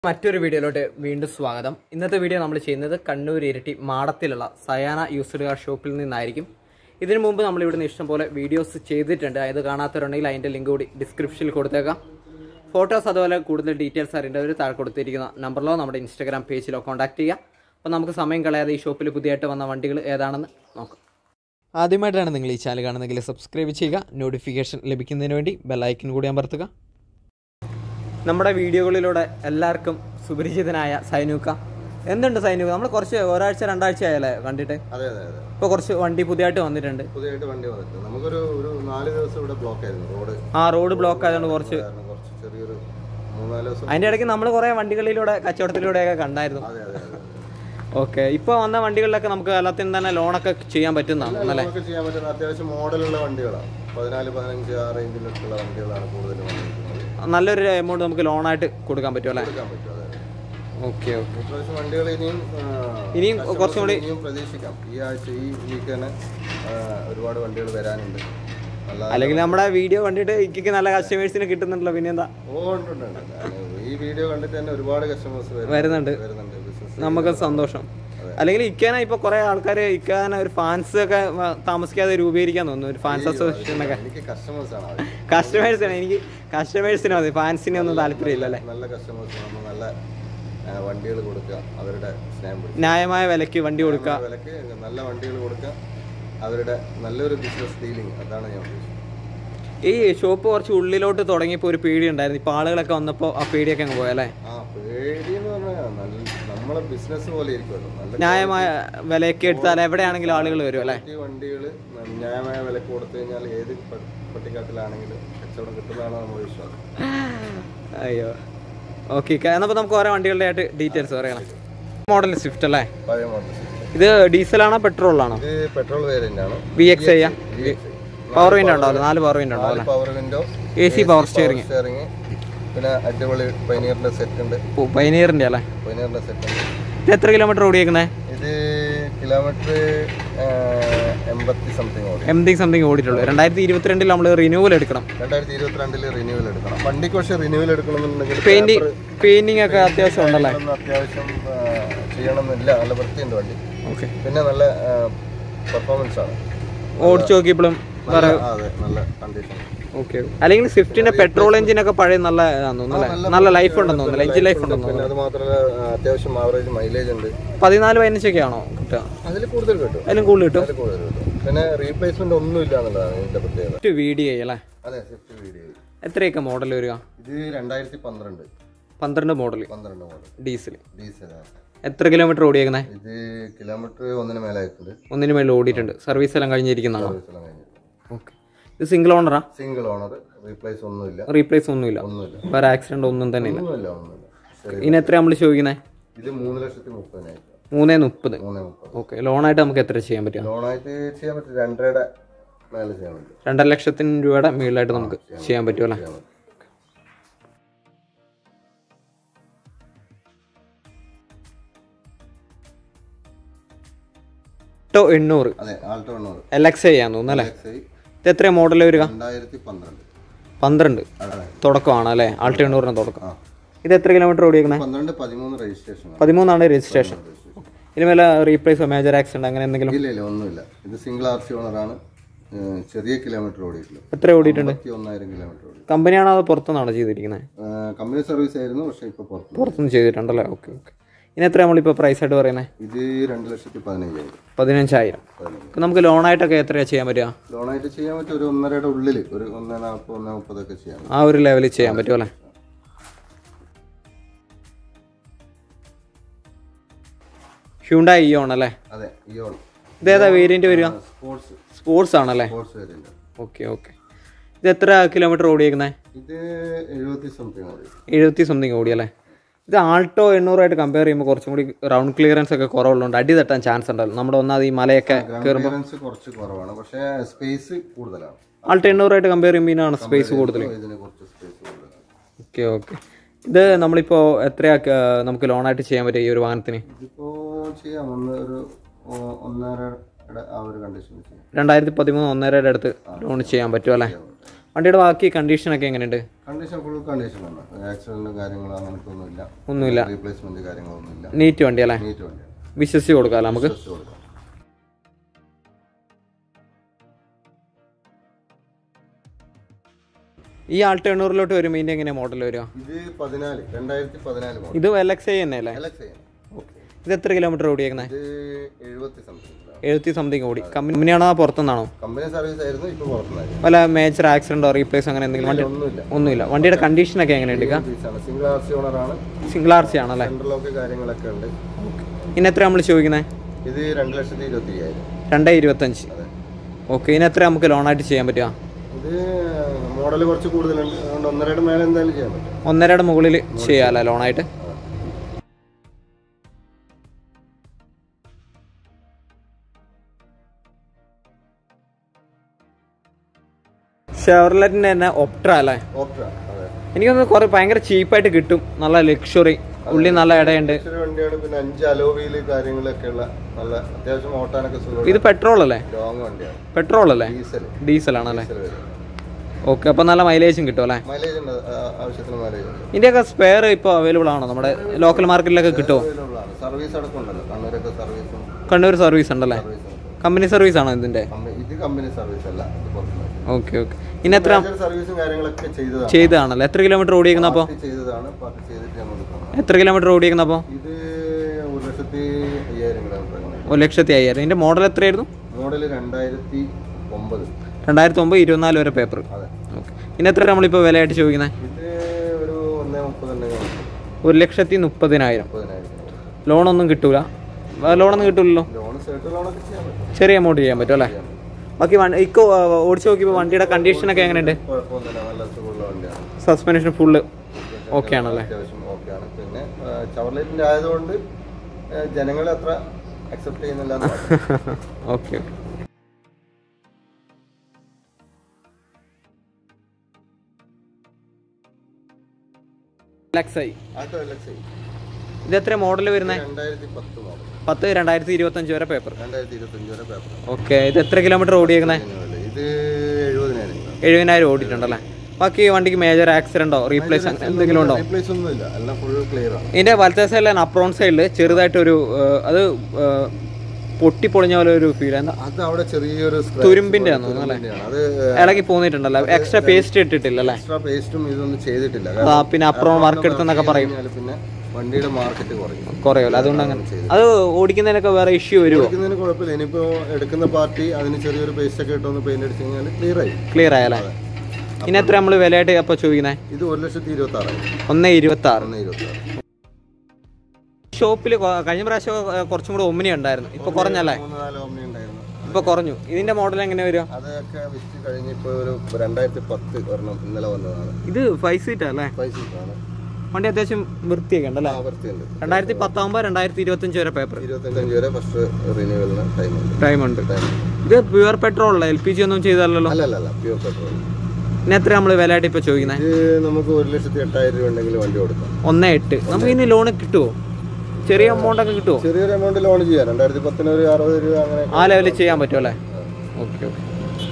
മറ്റൊരു വീഡിയോയിലോട്ട് വീണ്ടും സ്വാഗതം. ഇന്നത്തെ വീഡിയോ നമ്മൾ ചെയ്യുന്നത് കണ്ണൂർ ഇരിട്ടി മാടത്തിലുള്ള സയാന യൂസ്ഡ് കാർ ഷോപ്പിൽ നിന്നായിരിക്കും. ഇതിനു മുമ്പ് നമ്മൾ ഇവിടുന്ന് ഇഷ്ടംപോലെ വീഡിയോസ് ചെയ്തിട്ടുണ്ട്. അത് കാണാത്തവരുണ്ടെങ്കിൽ അതിൻ്റെ ലിങ്ക് കൂടി ഡിസ്ക്രിപ്ഷനിൽ കൊടുത്തേക്കാം. ഫോട്ടോസ് അതുപോലെ കൂടുതൽ ഡീറ്റെയിൽസ് അറിയേണ്ടവർ താഴെ കൊടുത്തിരിക്കുന്ന നമ്പറിലോ നമ്മുടെ ഇൻസ്റ്റാഗ്രാം പേജിലോ കോൺടാക്ട് ചെയ്യുക. അപ്പോൾ നമുക്ക് സമയം കളയാതെ ഈ ഷോപ്പിൽ പുതിയതായിട്ട് വന്ന വണ്ടികൾ ഏതാണെന്ന് നോക്കാം. ആദ്യമായിട്ടാണ് നിങ്ങൾ ഈ ചാനൽ കാണുന്നതെങ്കിൽ സബ്സ്ക്രൈബ് ചെയ്യുക. നോട്ടിഫിക്കേഷൻ ലഭിക്കുന്നതിന് വേണ്ടി ബെല്ലൈക്കൻ കൂടി അമർത്തുക. നമ്മുടെ വീഡിയോകളിലൂടെ എല്ലാവർക്കും സുപരിചിതനായ സൈനൂക്ക. എന്തുണ്ട് സൈനൂക്ക? നമ്മൾ കുറച്ച് ഒരാഴ്ച രണ്ടാഴ്ച ആയല്ലേ കണ്ടിട്ട്? അതെ അതെ അതെ. ഇപ്പോൾ കുറച്ച് വണ്ടി പുതിയതായിട്ട് വന്നിട്ടുണ്ട്. നമുക്കൊരു 4 ദിവസം ഇവിടെ ബ്ലോക്ക് ആയിരുന്നു റോഡ്. റോഡ് ബ്ലോക്ക് ആയതുകൊണ്ട് കുറച്ച് ചെറിയൊരു 3-4 ദിവസം. അതിൻ്റെ ഇടയ്ക്ക് നമ്മൾ കുറേ വണ്ടികളിലൂടെ കച്ചവടത്തിലൂടെയൊക്കെ കണ്ടായിരുന്നു. അതെ അതെ അതെ. ഓക്കെ, ഇപ്പോൾ വന്ന വണ്ടികളിലൊക്കെ നമുക്ക് എല്ലാത്തിനും തന്നെ ലോണൊക്കെ ചെയ്യാൻ പറ്റുന്നതാണ് അല്ലേ? ചെയ്യാൻ പറ്റുന്ന അത്യാവശ്യം മോഡലുള്ള വണ്ടികളാണ്. 14-15 ആ റേഞ്ചിലുള്ള വണ്ടികളാണ് കൂടുതലും വന്നിരിക്കുന്നത്. നല്ലൊരു എമൗണ്ട് നമുക്ക് ലോണായിട്ട് കൊടുക്കാൻ പറ്റും അല്ലേ? Okay okay. ഇപ്രാവശ്യം വണ്ടികൾ ഇനിയും കുറച്ചും കൂടി പ്രതീക്ഷിക്കാം. ഈ ആഴ്ച ഈ വീക്ക് തന്നെ ഒരുപാട് വണ്ടികൾ വരാനുണ്ട്. അല്ലെങ്കിൽ നമ്മുടെ വീഡിയോ കണ്ടിട്ട് ഇക്ക് നല്ല കസ്റ്റമേഴ്സിന് കിട്ടുന്നുണ്ടല്ലോ, പിന്നെന്താ? ഉണ്ട്. ഈ വീഡിയോ കണ്ടിട്ട് തന്നെ ഒരുപാട് കസ്റ്റമേഴ്സ് വരുന്നുണ്ട്. നമുക്ക് സന്തോഷം. അല്ലെങ്കിൽ ഇക്കാന ഇപ്പൊ കുറെ ആൾക്കാർ ഇക്കാന ഒരു ഫാൻസ് ഒക്കെ താമസിക്കാതെ രൂപീകരിക്കാൻ തോന്നുന്നു, ഒരു ഫാൻസ് അസോസിയേഷൻ ഒക്കെ. കസ്റ്റമേഴ്സിനാണ്, എനിക്ക് കസ്റ്റമേഴ്സിന് മതി, ഫാൻസിനെ ഒന്നും താല്പര്യമില്ല അല്ലേ? നല്ല കസ്റ്റമേഴ്സ് നല്ല വണ്ടികൾ കൊടുക്കുക, അവരുടെ ന്യായമായ വിലക്ക് വണ്ടി കൊടുക്കുക, നല്ല വണ്ടികൾ കൊടുക്കുക, അവരുടെ നല്ലൊരു ബിസിനസ് ഡീലിംഗ്. അതാണ് ഞാൻ ഉദ്ദേശിച്ചത്. ഈ ഷോപ്പ് കുറച്ച് ഉള്ളിലോട്ട് തുടങ്ങിയപ്പോൾ ഒരു പേടി ഉണ്ടായിരുന്നു. ഇപ്പൊ ആളുകളൊക്കെ വന്നപ്പോൾ ആ പേടിയൊക്കെ അങ്ങ് പോയല്ലേ? പേടി എന്ന് പറഞ്ഞാൽ നമ്മളെ ബിസിനസ് പോലെ ഇരിക്കുമല്ലോ. ന്യായമായ വിലയൊക്കെ എടുത്താൽ എവിടെയാണെങ്കിലും ആളുകൾ വരും അല്ലേ? വണ്ടികൾ ന്യായമായ വിലക്ക് കൊടുത്തു കഴിഞ്ഞാൽ ഏത് പട്ടിക്കാട്ടിലാണെങ്കിലും കച്ചവടം കിട്ടുന്നതാണ് നമ്മുടെ വിശ്വാസം. അയ്യോ, ഓക്കെ. എന്നപ്പോൾ നമുക്ക് ഓരോ വണ്ടികളുടെ ആയിട്ട് ഡീറ്റെയിൽസ് പറയണം. മോഡൽ സ്വിഫ്റ്റ് അല്ലേ? പഴയ മോഡൽ. ഇത് ഡീസലാണോ പെട്രോളാണോ? ഇത് പെട്രോൾ വേരിയന്റ് ആണ്. VX പവർ വിൻഡോ ഉണ്ടാവില്ല? 4 പവർ വിൻഡോ ഉണ്ടാവില്ല. Power window, AC power steering, പിന്നെ അടിപൊളി പൈനിയറിന്റെ സെറ്റ് ഉണ്ട്. പൈനിയറിന്റെ അല്ലേ? പൈനിയറിന്റെ സെറ്റ് ഉണ്ട്. ഇത് എത്ര കിലോമീറ്റർ ഓടിയേക്കുന്നത്? ഇത് കിലോമീറ്റർ 80 സംതിങ് ഓടിയിട്ടുള്ളൂ. 2022 നമ്മൾ റിന്യൂവൽ എടുക്കണം. 2022 റിന്യൂവൽ എടുക്കണം. വണ്ടിക്ക് പക്ഷേ റിന്യൂവൽ എടുക്കണമെന്നുണ്ടെങ്കിൽ പെയിന്റിംഗ് ഒക്കെ അത്യാവശ്യം ഉണ്ടല്ലേ? അത്യാവശ്യം ചെയ്യണമെന്നില്ല. നല്ല വൃത്തിയുണ്ട് വണ്ടി. ഓക്കെ. പിന്നെ നല്ല പെർഫോമൻസ് ആണ്. ഓടിച്ചു നോക്കിയപ്പോഴും നല്ല കണ്ടീഷൻ. ഓക്കെ. അല്ലെങ്കിൽ സ്വിഫ്റ്റിന്റെ പെട്രോൾ എഞ്ചിനൊക്കെ പഴയ നല്ല നല്ല ലൈഫ് ഉണ്ടെന്ന് തോന്നുന്നു, എഞ്ചിൻ ലൈഫ് ഉണ്ടെന്ന് തോന്നുന്നു. അത് മാത്രമല്ല അത്യാവശ്യം ആവറേജ് മൈലേജ് ഉണ്ട്. 14-15 ആണോ കിട്ടുക? അതിൽ കൂടുതൽ കിട്ടും. അതിലും കൂടുതൽ കിട്ടും. പിന്നെ റീപ്ലേസ്മെന്റ് ഒന്നും ഇല്ല എന്നുള്ളതാണ് ഇതിന്റെ പ്രത്യേകത. VDI അല്ലേ? അതെ, സ്വിഫ്റ്റ് VDI. എത്രയൊക്കെ മോഡൽ വരിക? ഇത് 2012 മോഡൽ ഡീസൽ. ഡീസലാണ്. എത്ര കിലോമീറ്റർ ഓടിയേക്കുന്നത്? ഇത് കിലോമീറ്റർ 1 മേലായിട്ടുണ്ട്. 1 മേളിൽ ഓടിയിട്ടുണ്ട്. സർവീസ് എല്ലാം കഴിഞ്ഞിരിക്കുന്നതാണോ? ഓക്കെ. ഇത് സിംഗിൾ ഓണറാ? Single owner. റീപ്ലേസ് ഒന്നുമില്ല. വേറെ ആക്സിഡന്റ് ഒന്നും തന്നെ ഇല്ല. ഇനി എത്ര നമ്മൾ ചോദിക്കുന്നത്? ഇത് 3,30,000. 3.30. ഓക്കെ. ലോണായിട്ട് നമുക്ക് എത്ര ചെയ്യാൻ പറ്റും? ലോണായിട്ട് ചെയ്യാൻ പറ്റും 2.5 മേലെ ചെയ്യാൻ പറ്റും. 2.5 ലക്ഷം രൂപയുടെ മേളിലായിട്ട് നമുക്ക് ചെയ്യാൻ പറ്റുമല്ലേ? ആൾട്ടോ 800. അതെ, ആൾട്ടോ 800 LXI ആണെന്ന് തോന്നുന്നു അല്ലേ? ഇത് എത്ര മോഡൽ വരിക? 2012 തുടക്കമാണ് അല്ലേ? ആൾട്ടോ 800 തുടക്കം. ഇത് എത്ര കിലോമീറ്റർ ഓടിയേക്കുന്നത്? 13 രജിസ്ട്രേഷൻ. ഇനി വല്ല റീപ്ലേസോ മേജർ ആക്സിഡന്റ് അങ്ങനെ എന്തെങ്കിലും? ഇല്ല, ഒന്നുമില്ല. ഇത് സിംഗിൾ RC ഓണറാണ്. ചെറിയ കിലോമീറ്റർ ഓടിയിട്ടുള്ളത്. എത്ര ഓടിയിട്ടുണ്ട്? 51,000 കിലോമീറ്റർ ഓടി. കമ്പനിയാണോ അതോ പുറത്തുനിന്നാണോ ചെയ്തിരിക്കുന്നത്? കമ്പനി സർവീസ് ആയിരുന്നു, പക്ഷേ ഇപ്പോൾ പുറത്തുനിന്ന് ചെയ്തിട്ടുണ്ടല്ലേ? Okay okay. ഇനി എത്ര നമ്മളിപ്പോൾ പ്രൈസ് ആയിട്ട് പറയുന്നത്? ഇത് 2,15,000. 15,000. നമുക്ക് ലോണായിട്ടൊക്കെ എത്രയാണ് ചെയ്യാൻ പറ്റുക? ലോണായിട്ട് ചെയ്യാൻ പറ്റും ഒരു 1.5 ഉള്ളിൽ, ഒരു 1.40, 1.30 ഒക്കെ ചെയ്യാം. ആ ഒരു ലെവലിൽ ചെയ്യാൻ പറ്റും അല്ലേ? ഹ്യുണ്ടായി ഇയോൺ അല്ലേ? അതെ, ഇയോൺ. ഇതേതാ വേരിയന്റ് വരിക? സ്പോർട്സ് ആണല്ലേ? Okay okay. ഇത് എത്ര കിലോമീറ്റർ ഓടിയേക്കുന്നത്? ഇത് 70 സംതിങ് ഓടിയല്ലേ? ഇത് ആൾട്ടോ 800 ആയിട്ട് കമ്പയർ ചെയ്യുമ്പോൾ കുറച്ചും കൂടി റൗണ്ട് ക്ലിയറൻസ് ഒക്കെ കുറവുള്ളതുകൊണ്ട് അടി തട്ടാൻ ചാൻസ് ഉണ്ടല്ലോ. നമ്മുടെ ഒന്നാമത് ഈ മലയൊക്കെ കയറുമ്പോൾ കുറച്ച് കുറവാണ്, പക്ഷേ സ്പേസ് കൂടുതലാണ്. ആൾട്ടോ 800 ആയിട്ട് കമ്പയർ ചെയ്യുമ്പോൾ ഇതിനാണ് സ്പേസ് കൂടുതൽ. Okay okay. ഇത് നമ്മളിപ്പോൾ എത്രയാ നമുക്ക് ലോണായിട്ട് ചെയ്യാൻ പറ്റും ഈ ഒരു വാഹനത്തിന്? ഇതിപ്പോൾ ചെയ്യാം, ഒരു 1.5 ആ ഒരു കണ്ടീഷൻ. 2013 1.5 അടുത്ത് ലോൺ ചെയ്യാൻ പറ്റും അല്ലേ? വണ്ടിയുടെ ബാക്കി കണ്ടീഷനൊക്കെ എങ്ങനെയുണ്ട്? കണ്ടീഷൻ ഫുൾ കണ്ടീഷനാണ്. ആക്സിഡന്റും കാര്യങ്ങളും അങ്ങനത്തെ ഒന്നുമില്ല. റീപ്ലേസ്മെന്റ് കാര്യങ്ങളൊന്നുമില്ല. നീറ്റ് വണ്ടി അല്ലേ? നീറ്റ് വണ്ടി വിശ്വസിച്ച് കൊടുക്കാം നമുക്ക്. ഈ ആൾട്ടോ 800 വരുമ്പോൾ ഇതിന്റെ എങ്ങനെ മോഡൽ വരിക? ഇത് 2014 മോഡൽ. ഇത് LXi തന്നെ അല്ലേ? ഇത് എത്ര കിലോമീറ്റർ ഓടിയേക്കുന്നത്? 70 സംതിങ് ഓടി. കമ്പനിയാണോ പുറത്തുനിന്നാണോ? കമ്പനി സർവീസ് ആയിരുന്നു, ഇപ്പോൾ പുറത്തുനിന്നായിരുന്നു. വല്ല മേജർ ആക്സിഡന്റോ റീപ്ലേസ് അങ്ങനെ എന്തെങ്കിലും വണ്ടി? ഒന്നുമില്ല. വണ്ടിയുടെ കണ്ടീഷനൊക്കെ എങ്ങനെയുണ്ട്? സിംഗിൾ RC ഓണറാണ്. സിംഗിൾ RC ആണല്ലേ? സെൻട്രലൊക്കെ കാര്യങ്ങളൊക്കെ ഉണ്ട്. ഇനി എത്ര നമ്മൾ ചോദിക്കുന്നത്? ഇത് 2,25,000. 2,25,000. ഓക്കെ. ഇനി എത്ര നമുക്ക് ലോണായിട്ട് ചെയ്യാൻ പറ്റുക? ഇത് മോഡൽ കുറച്ച് കൂടുതലുണ്ട്, അതുകൊണ്ട് 1.5 മേലെ എന്തായാലും ചെയ്യാൻ പറ്റും. 1.5 മുകളിൽ ചെയ്യാമല്ലോ ലോണായിട്ട്. ഷെവർലെറ്റിന്റെ തന്നെ ഒപ്ട്ര അല്ലേ? എനിക്കൊന്ന് കുറെ ഭയങ്കര ചീപ്പായിട്ട് കിട്ടും. നല്ല ലക്ഷറി, ഉള്ളി നല്ല ഇടയുണ്ട്. വണ്ടിയാണ്. പിന്നെ 5 അലോവീല് കാര്യങ്ങളൊക്കെ ഉള്ള നല്ല അത്യാവശ്യം ഓട്ടാനൊക്കെ സുഖം. ഇത് പെട്രോൾ അല്ലേ? ലോങ് വണ്ടിയാണ്. പെട്രോൾ അല്ലേ? ഡീസൽ ആണല്ലേ? ഓക്കെ. അപ്പൊ നല്ല മൈലേജും കിട്ടും അല്ലേ? മൈലേജ് ഉണ്ട്, ആവശ്യത്തിന് മൈലേജ് ഉണ്ട്. ഇതിന്റെയൊക്കെ സ്പെയർ ഇപ്പോൾ അവൈലബിൾ ആണോ? നമ്മുടെ ലോക്കൽ മാർക്കറ്റിലൊക്കെ കിട്ടുമോ? സർവീസ് അടക്കമുണ്ടല്ലോ, കണ്ണൂരൊക്കെ സർവീസും. കണ്ണൂർ സർവീസ് ഉണ്ടല്ലേ? കമ്പനി സർവീസ് ആണോ ഇതിന്റെ? ഇത് കമ്പനി സർവീസ് അല്ല. Okay okay. ഇനി എത്ര സർവീസും കാര്യങ്ങളൊക്കെ ചെയ്തതാണല്ലോ? എത്ര കിലോമീറ്റർ ഓടിയേക്കുന്ന? അപ്പോൾ എത്ര കിലോമീറ്റർ ഓടിയേക്കുന്ന? അപ്പോൾ ഇത് 1,05,000 കിലോമീറ്റർ. 1,05,000. ഇതിന്റെ മോഡൽ എത്രയായിരുന്നു? മോഡൽ 2009. 2009 24 വരെ പേപ്പർ. ഓക്കെ. ഇനി എത്ര നമ്മളിപ്പോൾ വിലയായിട്ട് ചോദിക്കുന്നത്? ഇത് ഒരു 1,30,000. 1,30,000. ലോണൊന്നും കിട്ടൂല? ലോണൊന്നും കിട്ടൂലല്ലോ? ചെറിയ എമൗണ്ട് ചെയ്യാൻ പറ്റും അല്ലേ? ബാക്കി ഇക്കോ ഓടിച്ചു നോക്കിയപ്പോൾ വണ്ടിയുടെ കണ്ടീഷനൊക്കെ എങ്ങനെയുണ്ട്? സസ്പെൻഷൻ ഫുള്ള് ഓക്കെ ആണല്ലേ? പിന്നെ ചവർലൈറ്റിന്റെ ആയതുകൊണ്ട് ജനങ്ങൾ അത്ര അക്സെപ്റ്റ് ചെയ്യുന്നില്ല. Okay okay. ഇത് എത്ര മോഡൽ വരുന്നത്? 10 2025 വരെ പേപ്പർ. ഓക്കെ. ഇത് എത്ര കിലോമീറ്റർ ഓടിയേക്കുന്നത്? ഇത് 70,000 ഓടിയിട്ടുണ്ടല്ലേ? ബാക്കി വണ്ടിക്ക് മേജർ ആക്സിഡന്റോ റീപ്ലേസ് എന്തെങ്കിലും ഉണ്ടോ? ഇതിന്റെ വലത്തെ സൈഡിലെ അപ്രോൺ സൈഡിൽ ചെറുതായിട്ടൊരു അത് പൊട്ടിപ്പൊളിഞ്ഞ പോലെ ഒരു ഫീൽ. തുരുമ്പിന്റെ ആണെന്ന് അല്ലേ? ഇളകി പോന്നിട്ടുണ്ടല്ലോ. Extra paste ഇട്ടിട്ടില്ലല്ലേ? പിന്നെ അപ്രോൺ വർക്ക് എടുത്തെന്നൊക്കെ പറയും. വണ്ടിയുടെ മാർക്കറ്റ് കുറയുമല്ലോ, അതുകൊണ്ട് അങ്ങനെ. അത് ഓടിക്കുന്നതിനൊക്കെ വേറെ ഇഷ്യൂ വരുമോ? കുഴപ്പമില്ല. ഇനിയിപ്പോ എടുക്കുന്ന പാർട്ടി അതിന് ചെറിയൊരു പേസ്റ്റ് ഒക്കെ ഇട്ടൊന്ന് പെയിന്റ് അടിച്ചു കഴിഞ്ഞാൽ ക്ലിയർ ആയല്ലേ? ഇനി എത്ര നമ്മൾ വിലയായിട്ട് അപ്പൊ ചോദിക്കുന്നത്? ഇത് 1,26,000. 1,26,000. ഷോപ്പിൽ കഴിഞ്ഞ പ്രാവശ്യം കുറച്ചും കൂടെ ഒമ്നി ഉണ്ടായിരുന്നു. ഇപ്പൊ കുറഞ്ഞല്ലേ? 3-4 ഓമ്നി ഉണ്ടായിരുന്നു. ഇപ്പൊ കുറഞ്ഞു. ഇതിന്റെ മോഡൽ എങ്ങനെ വരും? അതൊക്കെ വിറ്റ് കഴിഞ്ഞിപ്പോ ഒരു 2010 ഒരെണ്ണം ഇന്നലെ വന്നതാണ്. ഇത് 5 സീറ്റ് അല്ലേ? 5 സീറ്റാണ്. വണ്ടി അത്യാവശ്യം വൃത്തിയൊക്കെ ഉണ്ടല്ലേ? 2010 ആകുമ്പോൾ 2025 വരെ പേപ്പർ. 25 വരെ ഫസ്റ്റ് റിന്യൂവലിന് ടൈമുണ്ട്. ഇത് പ്യുവർ പെട്രോൾ അല്ല? LPG ഒന്നും ചെയ്തല്ലോ? അല്ല, പ്യുവർ പെട്രോൾ. ഇനി എത്ര നമ്മൾ വിലയായിട്ട് ഇപ്പൊ ചോദിക്കുന്നത്? നമുക്ക് 1,08,000 രൂപ ഉണ്ടെങ്കിൽ വണ്ടി കൊടുക്കാം. 1.8. നമുക്ക് ഇനി ലോണ് കിട്ടുമോ? ചെറിയ എമൗണ്ട് ഒക്കെ കിട്ടുമോ? ചെറിയൊരു എമൗണ്ട് ലോൺ ചെയ്യാം. 2010 ഒരു 60 രൂപ അങ്ങനെ ആ ലെവലിൽ ചെയ്യാൻ പറ്റും അല്ലേ? Okay okay.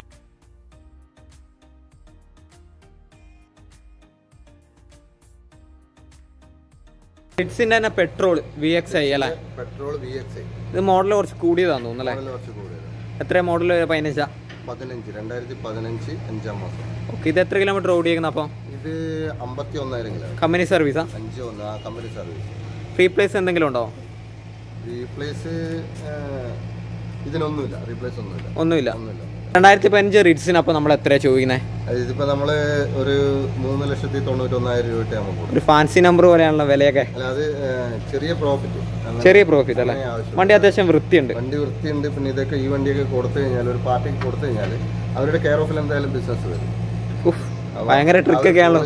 റിറ്റ്സിന്റെ തന്നെ പെട്രോൾ VXi അല്ലേ? Petrol VXi. ഇത് മോഡൽ കുറച്ച് കൂടിയതാന്ന് തോന്നുന്നു അല്ലേ? എത്ര മോഡൽ? 15. 2015 5-ാം മാസം. ഓക്കെ. ഇത് എത്ര കിലോമീറ്റർ ഓടിയേക്കുന്ന? അപ്പോൾ ഇത് 51,000 കിലോമീറ്റർ. കമ്പനി സർവീസാ? 5-1 കമ്പനി സർവീസ്. റീപ്ലേസ് എന്തെങ്കിലും ഉണ്ടോ? റീപ്ലേസ് ഇതിനൊന്നുമില്ല. റീപ്ലേസ് ഒന്നുമില്ല. 2015 റിറ്റ്സിന് അപ്പോൾ നമ്മൾ എത്രയാണ് ചോദിക്കുന്നത്? ഇതിപ്പോ നമ്മള് ഒരു 3,91,000 രൂപ നമുക്ക് ഒരു ഫാൻസി നമ്പർ പോലെയാണല്ലോ വിലയൊക്കെ? അത് ചെറിയ പ്രോഫിറ്റ് അല്ലേ? വണ്ടി അത്യാവശ്യം വൃത്തിയുണ്ട്. പിന്നെ ഇതൊക്കെ ഈ വണ്ടിയൊക്കെ കൊടുത്തു കഴിഞ്ഞാൽ ഒരു പാർട്ടിക്ക് കൊടുത്തു കഴിഞ്ഞാൽ അവരുടെ കെയർ ഓഫിൽ എന്തായാലും ബിസിനസ് വരും. ഭയങ്കര ട്രിക്കൊക്കെ ആണല്ലോ.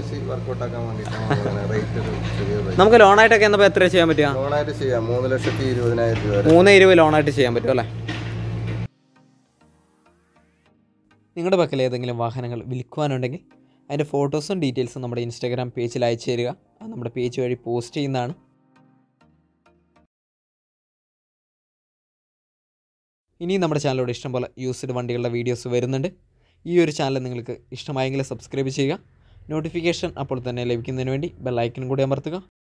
നമുക്ക് ലോണായിട്ടൊക്കെ എന്നപ്പോ എത്ര ചെയ്യാൻ പറ്റുക? ലോണായിട്ട് ചെയ്യാം. 3,20,000 രൂപ. 3,20,000 ലോണായിട്ട് ചെയ്യാൻ പറ്റും അല്ലേ? നിങ്ങളുടെ പക്കൽ ഏതെങ്കിലും വാഹനങ്ങൾ വിൽക്കുവാനുണ്ടെങ്കിൽ അതിൻ്റെ ഫോട്ടോസും ഡീറ്റെയിൽസും നമ്മുടെ ഇൻസ്റ്റാഗ്രാം പേജിൽ അയച്ചു തരിക. അത് നമ്മുടെ പേജ് വഴി പോസ്റ്റ് ചെയ്യുന്നതാണ്. ഇനിയും നമ്മുടെ ചാനലിലൂടെ ഇഷ്ടംപോലെ യൂസ്ഡ് വണ്ടികളുടെ വീഡിയോസ് വരുന്നുണ്ട്. ഈ ഒരു ചാനൽ നിങ്ങൾക്ക് ഇഷ്ടമായെങ്കിൽ സബ്സ്ക്രൈബ് ചെയ്യുക. നോട്ടിഫിക്കേഷൻ അപ്പോൾ തന്നെ ലഭിക്കുന്നതിന് വേണ്ടി ബെൽ ഐക്കൺ കൂടി അമർത്തുക.